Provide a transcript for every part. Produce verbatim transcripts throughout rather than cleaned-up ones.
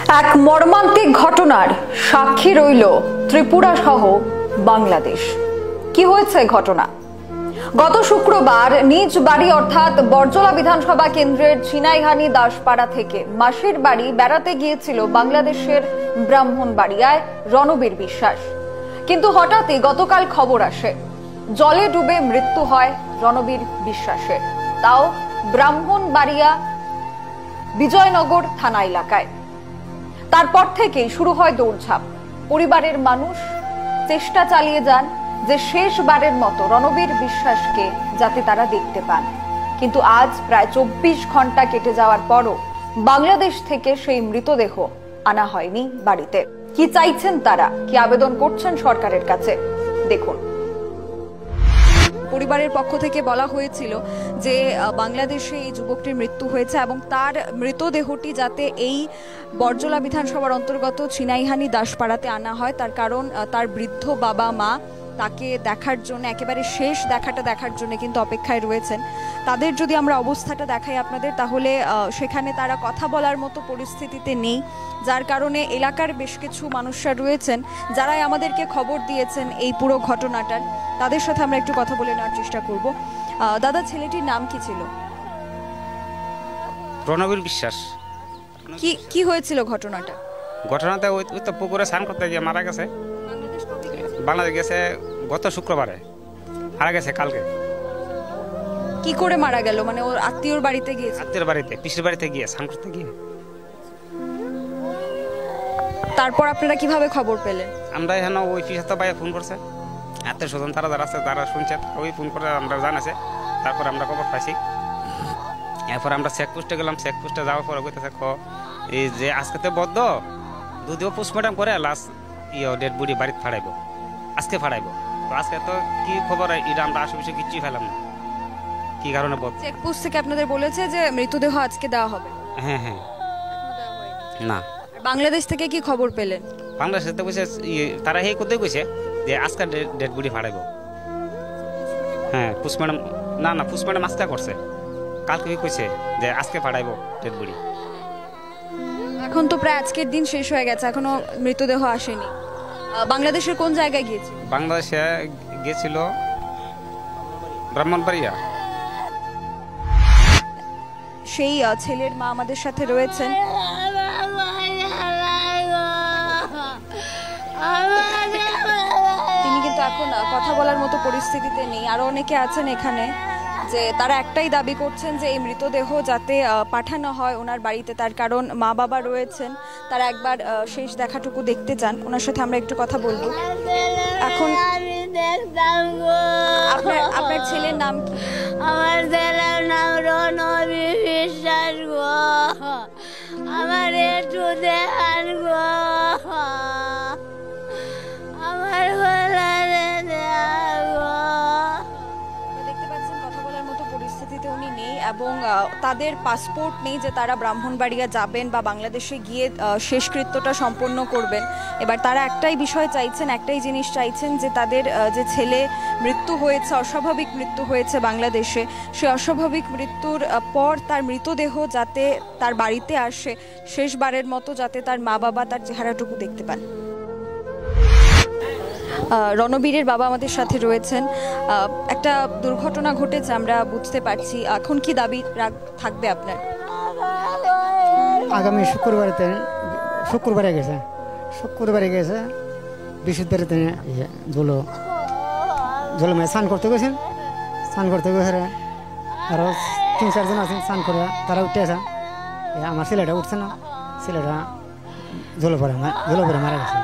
এক মর্মান্তিক ঘটনার সাক্ষী রইল ত্রিপুরা সহ বাংলাদেশ। কি হয়েছে ঘটনা? গত শুক্রবার নিজ বাড়ি অর্থাৎ বরজলা বিধানসভা কেন্দ্রের ছিনাইহানি দাসপাড়া থেকে মাসির বাড়ি বেড়াতে গিয়েছিল বাংলাদেশের ব্রাহ্মণবাড়িয়ায় রণবীর বিশ্বাস। কিন্তু হঠাৎই গতকাল খবর আসে জলে ডুবে মৃত্যু হয় রণবীর বিশ্বাসের, তাও ব্রাহ্মণবাড়িয়া বিজয়নগর থানা এলাকায়। তারপর থেকেই শুরু হয় দৌড়ঝাঁপ। পরিবারের মানুষ চেষ্টা চালিয়ে যান যে শেষবারের মতো রণবীর বিশ্বাসকে যাতে তারা দেখতে পান, কিন্তু আজ প্রায় চব্বিশ ঘন্টা কেটে যাওয়ার পরও বাংলাদেশ থেকে সেই মৃতদেহ আনা হয়নি বাড়িতে। কি চাইছেন তারা, কি আবেদন করছেন সরকারের কাছে, দেখুন। পরিবারের পক্ষ থেকে বলা হয়েছিল যে বাংলাদেশে এই যুবকটির মৃত্যু হয়েছে এবং তার মৃতদেহটি যাতে এই বরজলা বিধানসভার অন্তর্গত ছিনাইহানি দাসপাড়াতে আনা হয়, তার কারণ তার বৃদ্ধ বাবা মা তাকে দেখার জন্য, একেবারে শেষ দেখাটা দেখার জন্য কিন্তু অপেক্ষায় রয়েছেন। তাদের যদি আমরা অবস্থাটা দেখাই আপনাদের, তাহলে সেখানে তারা কথা বলার মতো পরিস্থিতিতে নেই, যার কারণে এলাকার বেশ কিছু মানুষরা রয়েছেন যারাই আমাদেরকে খবর দিয়েছেন এই পুরো ঘটনাটার। তাদের সাথে আমরা একটু কথা বলে নেওয়ার চেষ্টা করব। দাদা, ছেলেটির নাম কি ছিল? রণবীর বিশ্বাস। কি কি হয়েছিল ঘটনাটা? ঘটনাতে ওই তো পুকুরে স্নান করতে গিয়ে মারা গেছে। বাংলাদেশ গেছে গত শুক্রবারে, মারা গেছে কালকে। কি করে মারা গেল? মানে ওর আত্মীয়র বাড়িতে গিয়েছে? আত্মীয়র বাড়িতে, পিসির বাড়িতে গিয়ে স্নান করতে গিয়ে। তারপর আপনারা কিভাবে খবর পেলেন? আমরা এখানে ওই পিসাতো ভাই ফোন করছে, আত্মীয় স্বজন তারা যারা আছে তারা শুনছেন, ওই ফোন করে আমরা জানাছে। তারপর আমরা খবর পাইছি। এরপর আমরা চেকপোস্টে গেলাম। চেকপোস্টে যাওয়ার পর কইতেছে এই যে আজকে তো বদ্ধ, যদিও পোস্টমর্টম করে লাস্ট ইয়ে ডেড বডি বাড়িতে ফাড়াইব, আজকে ফাড়াইব। তো আজকে তো কি খবর এটা আমরা আশেপাশে কিচ্ছুই পেলাম না, কি কারণে বদ্ধ। চেকপোস্ট থেকে আপনাদের বলেছে যে মৃতদেহ আজকে দেওয়া হবে? হ্যাঁ হ্যাঁ। না। বাংলাদেশ থেকে কি খবর পেলেন? বাংলাদেশ থেকে কইছে তারা এই কোথায় কইছে যে আজকে ডেড বডি ফাড়াইব। হ্যাঁ, পোস্টমর্টম না না পোস্টমর্টম আজকে করছে, কালকে কইছে যে আজকে ফাড়াইব ডেড বডি। এখন তো প্রায় আজকের দিন শেষ হয়ে গেছে, এখনো মৃতদেহ আসেনি। বাংলাদেশের কোন জায়গায় গিয়েছিল? বাংলাদেশে গিয়েছিল ব্রাহ্মণবাড়িয়া। সেই ছেলের মা আমাদের সাথে রয়েছেন। তিনি কিন্তু এখন কথা বলার মতো পরিস্থিতিতে নেই। আরো অনেকে আছেন এখানে যে তারা একটাই দাবি করছেন যে এই মৃতদেহ যাতে পাঠানো হয় ওনার বাড়িতে, তার কারণ মা বাবা রয়েছেন, তারা একবার শেষ দেখাটুকু দেখতে চান। ওনার সাথে আমরা একটু কথা বলবো। এখন আপনার আপনার ছেলের নাম কি? আমার ছেলের নাম রণবীর বিশ্বাস গো। আমার একটু দেখান গো, আমার উনি নেই এবং তাদের পাসপোর্ট নেই যে তারা ব্রাহ্মণবাড়িয়া যাবেন বা বাংলাদেশে গিয়ে শেষকৃত্যটা সম্পন্ন করবেন। এবার তারা একটাই বিষয় চাইছেন, একটাই জিনিস চাইছেন যে তাদের যে ছেলে মৃত্যু হয়েছে, অস্বাভাবিক মৃত্যু হয়েছে বাংলাদেশে, সেই অস্বাভাবিক মৃত্যুর পর তার মৃতদেহ যাতে তার বাড়িতে আসে, শেষবারের মতো যাতে তার মা বাবা তার চেহারাটুকু দেখতে পান। রণবীরের বাবা আমাদের সাথে রয়েছেন। একটা দুর্ঘটনা ঘটেছে আমরা বুঝতে পারছি, এখন কি দাবি থাকবে আপনার? আগামী শুক্রবারে শুক্রবারে গেছে শুক্রবারে গেছে বৃহস্পতিবারে জলো জল মানে স্নান করতে গেছেন। স্নান করতে গেছে আরো তিন চারজন আছেন স্নান করে, তারা উঠে আছে। আমার ছেলেটা উঠছে না, ছেলেটা জলে পড়ে জলে পড়ে মারা গেছে।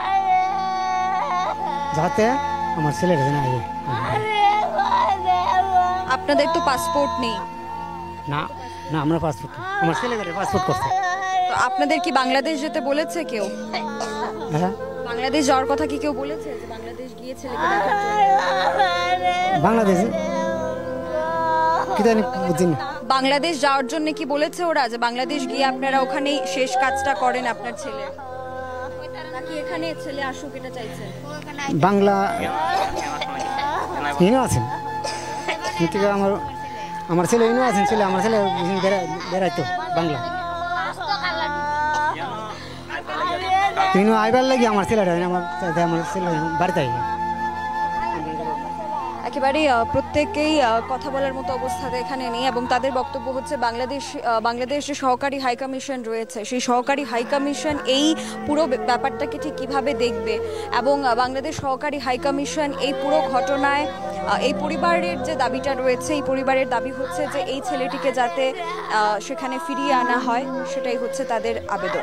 যাতে আমার ছেলেটা না আগে। আপনাদের তো পাসপোর্ট নেই? না না, আমরা পাসপোর্ট, আমার ছেলেকে পাসপোর্ট করছে। তো আপনাদের কি বাংলাদেশ যেতে বলেছে কেউ? হ্যাঁ, বাংলাদেশ যাওয়ার কথা কি কেউ বলেছে যে বাংলাদেশ গিয়ে ছেলেকে দেখার জন্য? বাংলাদেশে কি জানি বুঝিনি। বাংলাদেশ যাওয়ার জন্য কি বলেছে ওরা যে বাংলাদেশ গিয়ে আপনারা ওখানেই শেষ কাজটা করেন আপনার ছেলে, নাকি এখানে ছেলে আসুক এটা চাইছেন? বাংলা আছেন আমার আমার ছেলে আছেন ছেলে আমার ছেলে বেড়াইতো বাংলা। কিন্তু আইবার লাগি আমার ছেলেটা আমার আমার ছেলে বাড়িতে আই একেবারেই আহ, প্রত্যেকেই আহ, কথা বলার মতো অবস্থাতে এখানে নেই এবং তাদের বক্তব্য হচ্ছে বাংলাদেশ আহ, বাংলাদেশ যে সহকারী হাই কমিশন রয়েছে সেই সহকারী হাই কমিশন এই পুরো বে- ব্যাপারটাকে ঠিক কিভাবে দেখবে এবং আহ, বাংলাদেশ সহকারী হাই কমিশন এই পুরো ঘটনায় আহ, এই পরিবারের যে দাবিটা রয়েছে এই পরিবারের দাবি হচ্ছে যে এই ছেলেটিকে যাতে আহ, সেখানে ফিরিয়ে আনা হয় সেটাই হচ্ছে তাদের আবেদন।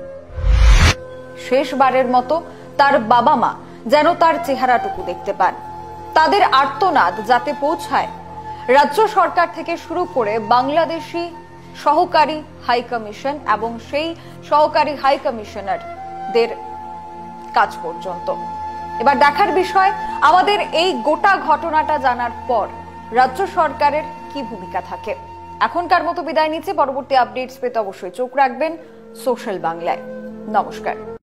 শেষবারের মতো তার বাবা মা যেন তার চেহারাটুকু দেখতে পান, তাদের আর্তনাদ যাতে পৌঁছায় রাজ্য সরকার থেকে শুরু করে বাংলাদেশি সহকারী হাই কমিশন এবং সেই সহকারী হাই কমিশনারদের কাজ পর্যন্ত। এবার দেখার বিষয় আমাদের এই গোটা ঘটনাটা জানার পর রাজ্য সরকারের কি ভূমিকা থাকে। এখনকার মতো বিদায় নিচ্ছে, পরবর্তী আপডেটস পেতে অবশ্যই চোখ রাখবেন সোশ্যাল বাংলায়। নমস্কার।